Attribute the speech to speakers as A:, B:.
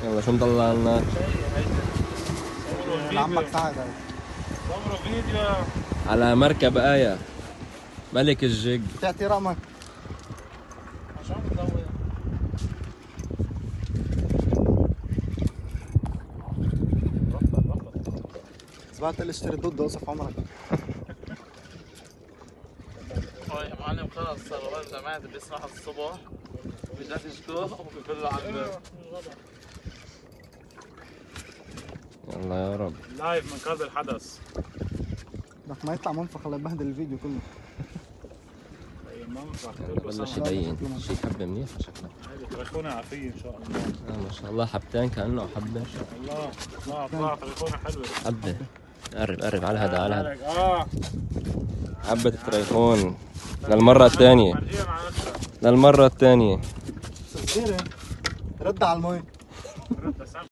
A: يلا شو مطلع لنا؟
B: لعمك سعد هاي.
C: صوروا فيديو.
A: على مركب آية ملك الجيج.
B: تعطي رقمك.
C: عشان بتضوي.
B: سمعت اللي اشتري ضد اوصف عمرك.
C: يا معلم خلص صار الراجل جماعة بيسمح الصبح بيجاش يشكوه وبيفلوا على الباب.
A: يلا يا رب.
C: لايف من كذا الحدث.
B: بدك ما يطلع منفخ الله يبهدل الفيديو كله.
C: منفخ
A: بلش يبين شي حبة منيحة شكلها.
C: طريقونا عافية ان شاء الله.
A: ما شاء الله حبتين كأنه حبة.
C: ان شاء الله. لا طريقونا حلوة.
A: حبة. قرب على هذا على هذا. حبة تريخون للمرة الثانية. للمرة الثانية.
B: صغيرة رد على المي.
C: رد